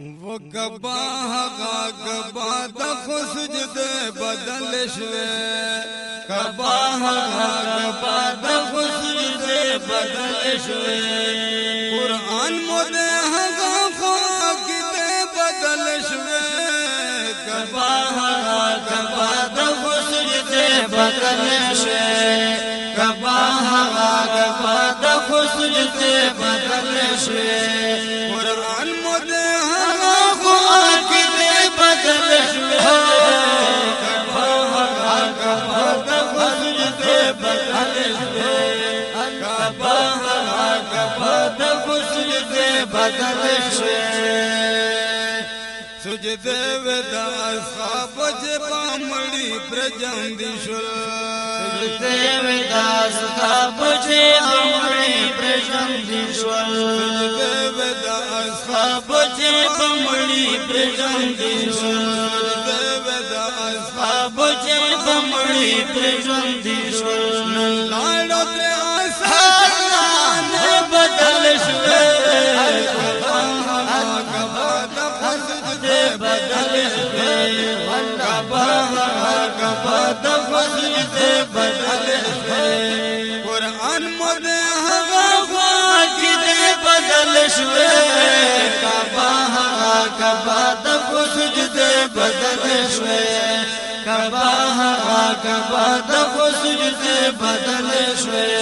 وکبا هغه کبا د خسجد بدل شوه کبا هغه کبا د خسجد بدل شوه قران مود هغه خو کې بدل شوه کبا هغه کبا د خسجد بدل شوه کبا هغه کبا د خسجد بدل شوه قران مود سجده ودا اصحاب جبا مړي پرجاندي شول سجده ودا اصحاب جبا مړي پرجاندي شول سجده ودا اصحاب جبا مړي پرجاندي شول سجده ودا اصحاب جبا مړي پرجاندي شول لاړو پر اصحاب بدل شول بدل شوه کبا کبا د فضل دې بدل شوه قران مود هغه کې دې بدل شوه کبا کبا د فضل دې بدل شوه کبا کبا د فضل دې بدل شوه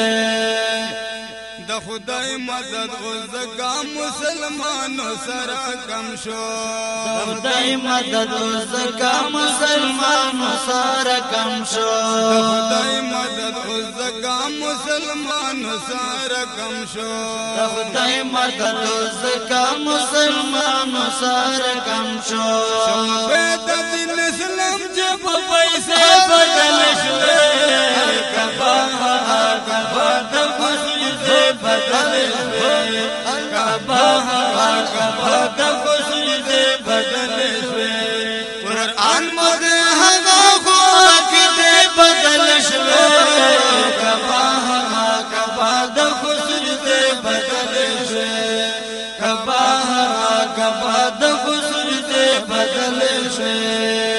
د خدای مدد غزګا مسلمانو سره کم شو د خدای مدد غزګا مسلمانو سره کم شو د خدای مدد غزګا مسلمانو سره کم شو د خدای مدد غزګا مسلمانو سره کم شو په دین اسلام جب پیسې بدل شوه کبا کبا د بدل شوه کبا کبا د فضل دې بدل شوه قران مود هغه خو کې دې بدل شوه کبا کبا د فضل دې بدل شوه کبا کبا د فضل دې بدل شوه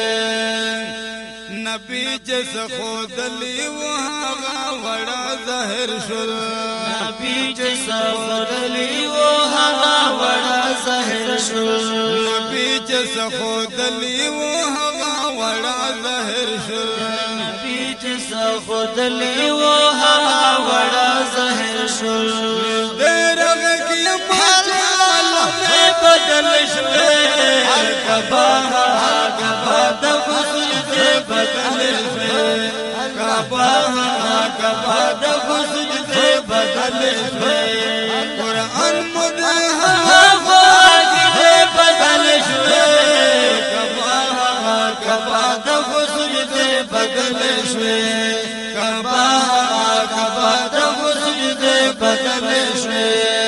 نبی جس خود لی وها وڑا ظاهر شل نبی جس خود لی وها وڑا ظاهر شل نبی جس خود لی وها وڑا ظاهر شل نبی جس خود لی وها وڑا ظاهر شل درغ کی مال بدل شوه کبا کبا د فضل بدل شوه کبا کبا د فضل بدل شوه قران مود هغه کې بدل شوه کبا کبا د فضل بدل شوه کبا کبا د فضل بدل شوه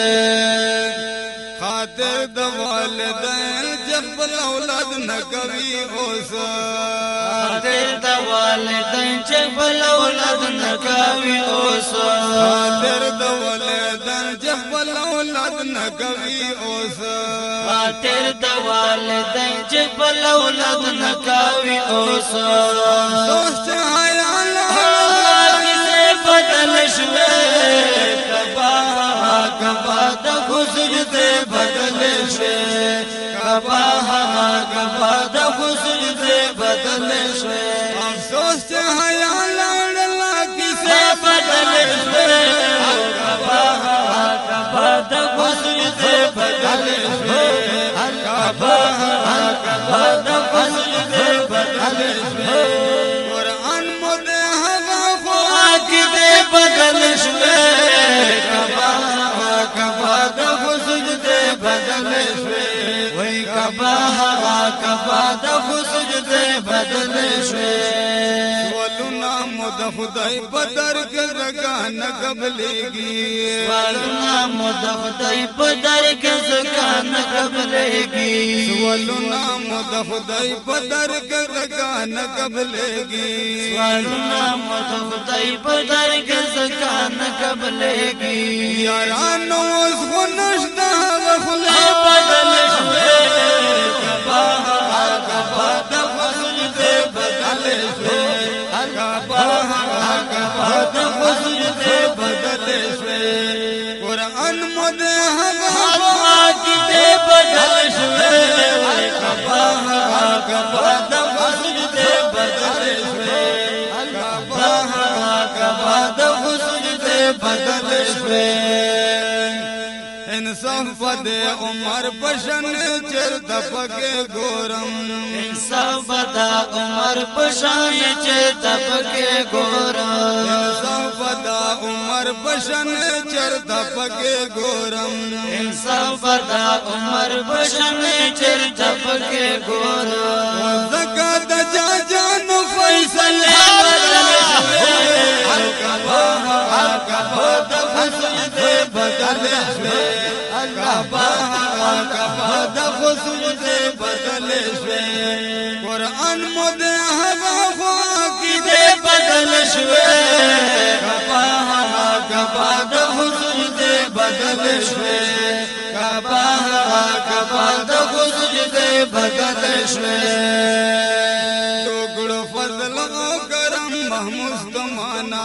خاطر د والدین جب اولاد نکوي اوس خاطر د والدین جب اولاد نکوي اوس خاطر د والدین جب اولاد نکوي اوس خاطر د والدین جب اولاد نکوي اوس دوست حیال کیسه بدل شوه کبا کبا د فضل دې بدل شوه کبا کبا د فضل دې بدل شوه افسوس چې حیا لاړه کیسه بدل شوه کبا کبا د فضل دې بدل شوه کبا کبا د فضل دې بدل شوه قران مود هغه خو کې دې بدل شوه کبا کبا د فضل دې بدل شوه وای کبا کبا د فضل دې بدل شوه ولنا مود خدای بدر کې رګا نه قبلېږي ولنا مود خدای بدر کې رګا نه قبلېږي ولنا مود خدای بدر کې رګا نه قبلېږي ولنا مود خدای بدر کې رګا نه قبلېږي یارانو اوس خو نشته خلای بدل شوه مود هغه کی دې بدل شوې کعبه کعبه د سجده بدل شوې کعبه د سجده بدل شوې انصاف پدې عمر پشن چرته پکې ګورم انصاف پدا عمر پشان چرته پکې ګورم انصاف پدا عمر پشن چرته پکې ګورم انصاف پدا عمر پشان چرته پکې ګورم زکات جان فیصله کعبه د سجده بدل شوې کعبه د سجده بدل شوې قرآن مود هغه خوا کی دې بدل شوې کعبه د سجده بدل شوې کعبه د سجده بدل شوې ټوکړو فضل او کرم مستمانا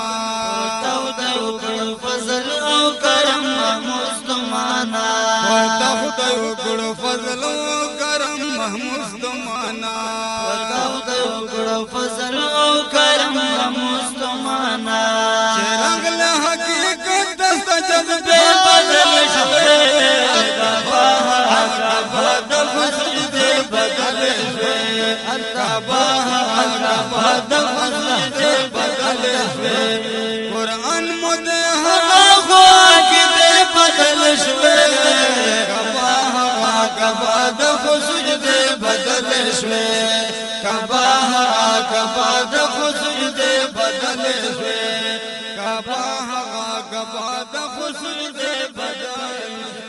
فضل او کرم مستمانا خدای وکړو فضل او کرم مستمانا فضل او کرم مستمانا چرنګ له حقیقت دست جذبه بدل شوې کعبه د سجده بدل شوې کعبه د سجده بدل شوې قرآن مود هغه کی دې بدل شوې کعبه د سجده بدل شوې کعبه د سجده بدل شوې کعبه د سجده بدل